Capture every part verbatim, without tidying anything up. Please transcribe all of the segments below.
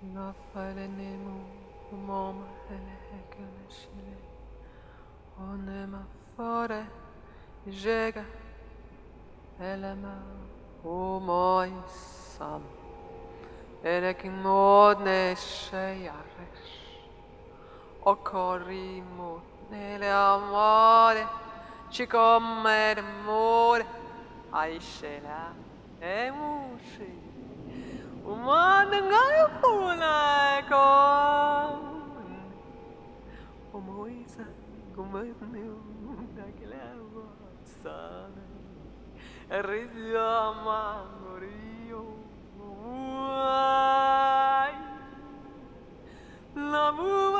Nafalenemu umoma elehekeleshile onema fore jega elema umoisam elekin modne sheyaresh okorimo nele amore chikomere more aishela emushi umane ngayofuna kon umoisa kumene unakelewa sana Rizia mangorio Uai La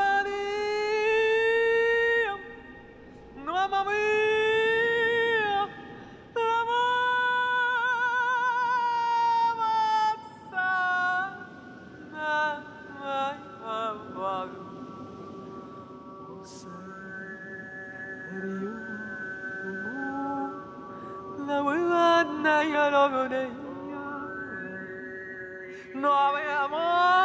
muvaria Mamma mia La mamazza Mai avago O serio La buena ya lo godeia No había amor